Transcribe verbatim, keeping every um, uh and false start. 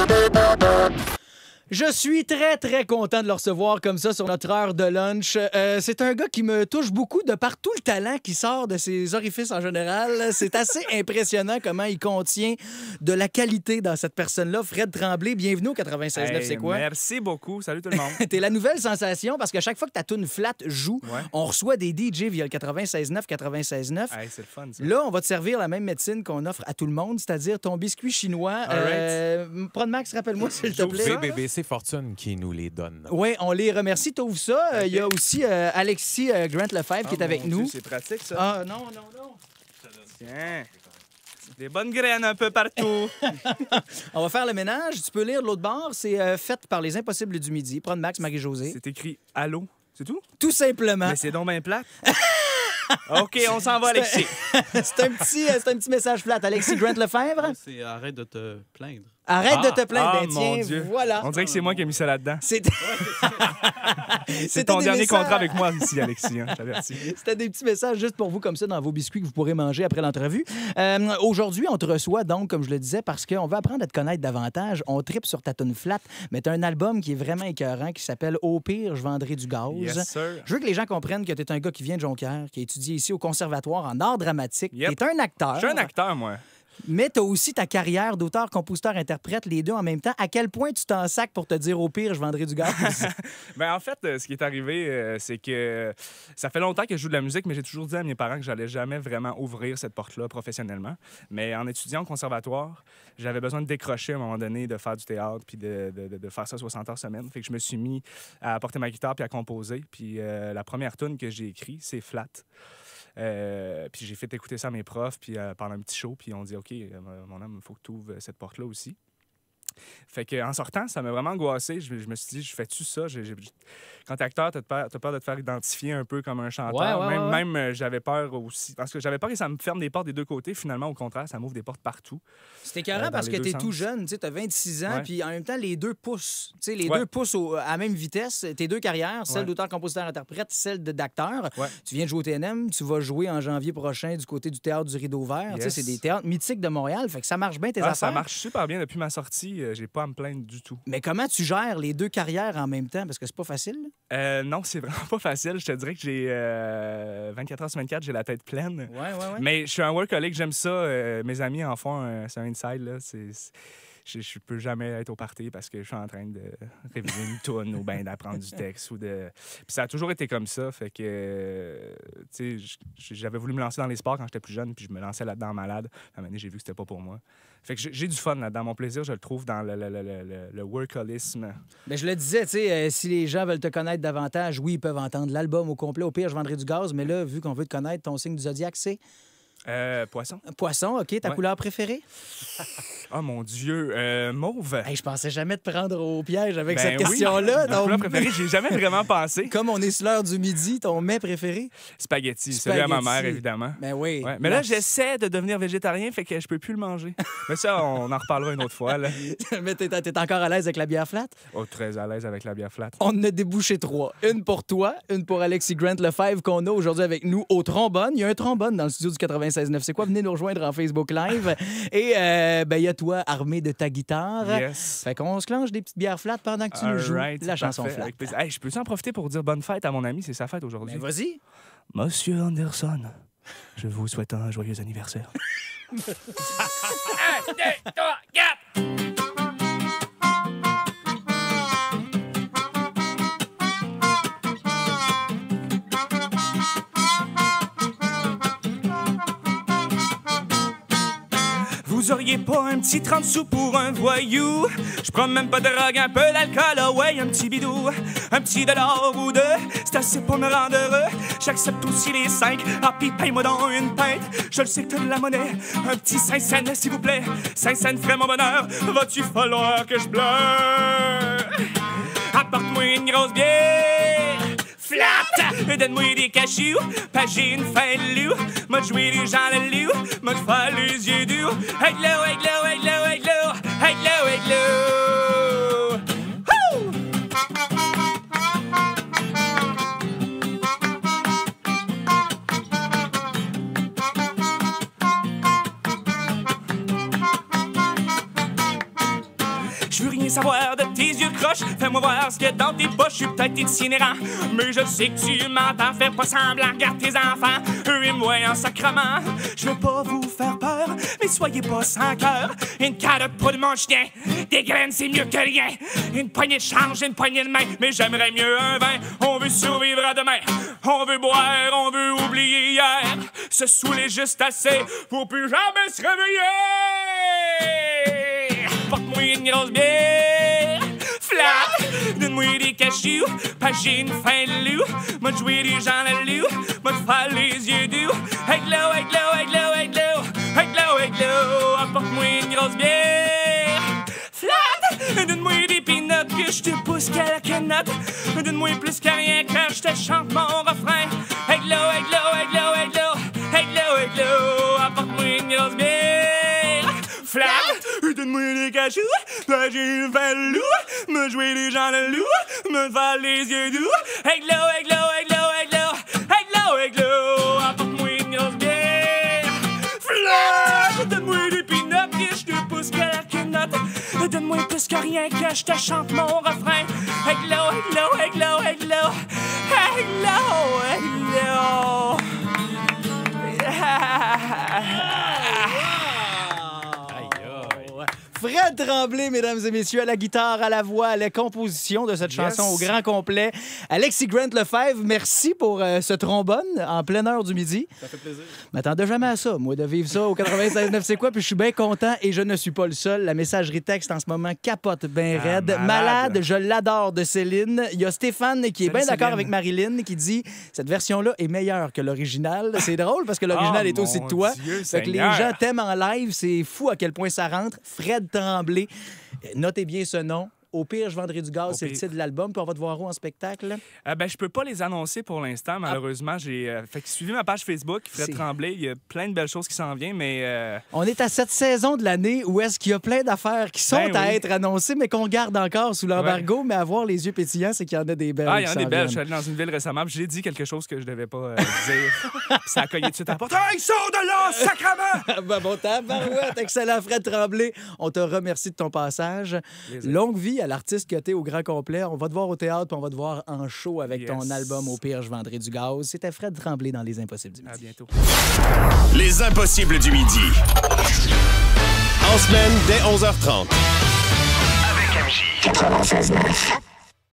Je suis très, très content de le recevoir comme ça sur notre heure de lunch. Euh, c'est un gars qui me touche beaucoup de par tout le talent qui sort de ses orifices en général. C'est assez impressionnant comment il contient de la qualité dans cette personne-là. Fred Tremblay, bienvenue au quatre-vingt-seize neuf, Hey, c'est quoi? Merci beaucoup. Salut tout le monde. T'es la nouvelle sensation parce que chaque fois que ta tune flat joue, Ouais. on reçoit des D J via le quatre-vingt-seize neuf, quatre-vingt-seize neuf. Hey, c'est le fun, ça. Là, on va te servir la même médecine qu'on offre à tout le monde, c'est-à-dire ton biscuit chinois. All right. Euh, Prod Max, rappelle-moi s'il te J'ouvre plaît. ça. C'est B B C Fortune qui nous les donne. Oui, on les remercie. T'ouvres ça. Euh, Il y a aussi euh, Alexis euh, Grant Lefebvre qui est Ah, avec mon nous. Dieu, c'est pratique, ça. Ah, non, non, non. Tiens. Des bonnes graines un peu partout. On va faire le ménage. Tu peux lire de l'autre bord. C'est euh, fait par les Impossibles du Midi. Prod Max, Marie-Josée. C'est écrit « Allô ». C'est tout? Tout simplement. Mais c'est donc bien plate. OK, on s'en va, Alexis. C'est un, petit, euh, c'est un petit message flat. Alexis Grant Lefebvre, C'est arrête de te plaindre. arrête Ah, de te plaindre. ah, Ben, mon tiens, Dieu. voilà. On dirait que c'est moi qui ai mis ça là-dedans. C'était C'est C'était ton des dernier messages- contrat avec moi ici, Alexis. Hein, je t'avertis. C'était des petits messages juste pour vous, comme ça, dans vos biscuits que vous pourrez manger après l'entrevue. Euh, Aujourd'hui, on te reçoit donc, comme je le disais, parce qu'on veut apprendre à te connaître davantage. On tripe sur ta tune flat, mais tu as un album qui est vraiment écœurant qui s'appelle « Au pire, je vendrai du gaz Yes, sir. Je veux que les gens comprennent que tu es un gars qui vient de Jonquière, qui a étudié ici au Conservatoire en art dramatique. Yep. Tu es un acteur. Je suis un acteur, moi. Mais tu as aussi ta carrière d'auteur, compositeur, interprète, les deux en même temps. À quel point tu t'en sacs pour te dire « Au pire, je vendrai du gaz » Ben, en fait, euh, ce qui est arrivé, euh, c'est que ça fait longtemps que je joue de la musique, mais j'ai toujours dit à mes parents que j'allais jamais vraiment ouvrir cette porte-là professionnellement. Mais en étudiant au conservatoire, j'avais besoin de décrocher à un moment donné, de faire du théâtre, puis de, de, de- de faire ça soixante heures semaine. Fait que je me suis mis à porter ma guitare puis à composer. Puis euh, la première tune que j'ai écrite, c'est Flat. Euh, puis j'ai fait écouter ça à mes profs puis euh, pendant un petit show, puis on dit OK, euh, mon homme, il faut que tu ouvres cette porte-là aussi. Fait que, en sortant, ça m'a vraiment angoissé. Je, je me suis dit, je fais-tu ça? J'ai- j'ai- Quand t'es acteur, t'as peur, t'as peur de te faire identifier un peu comme un chanteur. Ouais, ouais, même ouais, ouais. même euh, j'avais peur aussi. Parce que j'avais peur que ça me ferme des portes des deux côtés. Finalement, au contraire, ça m'ouvre des portes partout. C'est écœurant Euh, dans parce les que deux t'es sens. tout jeune, tu as vingt-six ans, Ouais. puis en même temps, les deux poussent. Tu sais, les Ouais. deux poussent au- à la même vitesse. Tes deux carrières, celle Ouais. d'auteur, compositeur, interprète, celle de- d'acteur. Ouais. Tu viens de jouer au T N M, tu vas jouer en janvier prochain du côté du Théâtre du Rideau Vert. Tu sais, Yes. c'est des théâtres mythiques de Montréal, fait que ça marche bien tes Ah, affaires. ça marche super bien depuis ma sortie. Euh, j'ai pas à me plaindre du tout. Mais comment tu gères les deux carrières en même temps? Parce que c'est pas facile. là. Euh, non, c'est vraiment pas facile. Je te dirais que j'ai euh, vingt-quatre heures sur vingt-quatre, j'ai la tête pleine. Ouais, ouais, ouais. Mais je suis un workaholic, j'aime ça. Euh, mes amis en font un, c'est un inside. Là. C'est, c'est- je, je peux jamais être au party parce que je suis en train de réviser une toune ou bien d'apprendre du texte. Ou de... Puis ça a toujours été comme ça. Fait que, euh, tu sais, j- j'avais voulu me lancer dans les sports quand j'étais plus jeune, puis je me lançais là-dedans malade. À un moment donné, j'ai vu que c'était pas pour moi. Fait que j'ai j'ai du fun là-dedans. Mon plaisir, je le trouve dans le, le, le, le, le workaholisme. Ben, je le disais, tu sais, euh, si les gens veulent te connaître davantage, oui, ils peuvent entendre l'album au complet. Au pire, je vendrai du gaz. Mais là, vu qu'on veut te connaître, ton signe du zodiaque, c'est Euh, poisson. poisson. OK, ta Ouais. couleur préférée? Oh mon Dieu. Euh, mauve. Hey, je pensais jamais te prendre au piège avec Ben cette oui. question-là. Ma Ton- couleur préférée, j'ai jamais vraiment pensé. Comme on est sur l'heure du midi, ton mets préféré? Spaghetti. Celui à ma Spaghetti. mère, évidemment. Ben oui. Ouais. Mais là, La- j'essaie de devenir végétarien, fait que je peux plus le manger. Mais ça, on en reparlera une autre fois. Là. Mais t'es, t'es encore à l'aise avec la bière flat? Oh, très à l'aise avec la bière flat. On en a débouché trois. Une pour toi, une pour Alexis Grant Lefebvre qu'on a aujourd'hui avec nous au trombone. Il y a un trombone dans le studio du quatre-vingt-seize neuf. C'est quoi? Venez nous rejoindre en Facebook Live. Et euh, ben, il y a toi armé de ta guitare. Yes. Fait qu'on se clenche des petites bières flat pendant que tu nous All joues right, la c'est chanson parfait, flat. avec plaisir. Hey, je peux en profiter pour dire bonne fête à mon ami, c'est sa fête Ben aujourd'hui. vas-y. Monsieur Anderson, je vous souhaite un joyeux anniversaire. Vous auriez pas un petit trente sous pour un voyou? Je prends même pas de drogue, un peu d'alcool, oh ouais, un petit bidou. Un petit dollar ou deux, c'est assez pour me rendre heureux. J'accepte aussi les cinq, ah pis paye-moi dans une pinte. Je le sais que t'as de la monnaie, un petit cinq cents s'il vous plaît. cinq cents ferait mon bonheur, va-tu falloir que je pleure? Apporte-moi une grosse bière flat, donne-moi des cachous, pas j'ai une fin de loup. M'a joué les gens le loup, m'a faire les yeux doux. Hey glow, hey glow, hey glow, hey glow, hey glow, hey glow. Woo! Je veux rien savoir de tes yeux croches. Fais-moi voir ce qu'il y a dans tes poches. Je suis peut-être itinérant, mais je sais que tu m'entends. Fais pas semblant, regarde tes enfants, eux et moi en sacrement. Je veux pas vous faire peur, mais soyez pas sans cœur. Une carotte pour mon chien, des graines c'est mieux que rien. Une poignée de change, une poignée de main, mais j'aimerais mieux un vin. On veut survivre à demain, on veut boire, on veut oublier hier. Se saouler juste assez pour plus jamais se réveiller. Porte-moi une grosse bière, flat. Donne-moi des cachous, pas j'ai une faim de loup. M'a joué des gens à loup, m'a faire les yeux doux. Hey glow, hey glow, hey glow, hey glow, hey glow, hey glow. Apporte-moi une grosse bière, flat. Donne-moi des peanuts que je te pousse qu'à la canotte. Donne-moi plus qu'à rien que je te chante mon refrain. Hey glow, hey glow, hey glow, hey glow, hey glow, hey glow. Apporte-moi une grosse bière, flat. Donne-moi des cachous, là j'ai une faim de loup. Me jouer des gens de loup, me faire les yeux doux. Hey glow, hey glow, hey glow, hey glow, hey glow, hey glow. Apporte-moi une grosse bière, flat. Donne-moi des peanuts que je te pousse qu'à la quenotte. Donne-moi plus que rien que je te chante mon refrain. Hey glow, hey glow, hey glow, hey glow, hey glow, hey glow. Fred Tremblay, mesdames et messieurs, à la guitare, à la voix, à la composition de cette chanson yes. au grand complet. Alexis Grant Lefebvre, merci pour euh, ce trombone en pleine heure du midi. Ça fait plaisir. Je m'attendais jamais à ça, moi, de vivre ça au quatre-vingt-seize neuf c'est quoi, puis je suis bien content et je ne suis pas le seul. La messagerie texte en ce moment capote bien ah, raide. Malade. malade, je l'adore de Céline. Il y a Stéphane qui est bien d'accord avec Marilyn qui dit cette version-là est meilleure que l'original. C'est drôle parce que l'original oh, est aussi de toi. Dieu, fait que les gens t'aiment en live, c'est fou à quel point ça rentre. Fred Tremblay. Notez bien ce nom. Au pire, je vendrai du gaz, c'est le titre de l'album. Puis on va te voir où en spectacle? Euh, ben, je peux pas les annoncer pour l'instant, malheureusement. Ah. J'ai euh, fait que suivez ma page Facebook, Fred Tremblay. Il y a plein de belles choses qui s'en viennent, mais... Euh... On est à cette saison de l'année où est-ce qu'il y a plein d'affaires qui sont ben, à oui. être annoncées, mais qu'on garde encore sous l'embargo. Ouais. Mais avoir les yeux pétillants, c'est qu'il y en a des belles. Ah, il y en a des belles. Je suis allé dans une ville récemment, puis j'ai dit quelque chose que je devais pas euh, dire. Puis ça a cogné tout de suite à la porte. Ah, ils sont de là, sacrement! ben, bon tabarouette, excellent Fred Tremblay. On te remercie de ton passage. Plaisir. Longue vie à l'artiste que t'es au grand complet. On va te voir au théâtre, puis on va te voir en show avec yes. ton album Au pire, je vendrai du gaz. C'était Fred Tremblay dans Les Impossibles du midi. À bientôt. Les Impossibles du midi. En semaine, dès onze heures trente. Avec M J. quatre-vingt-seize neuf.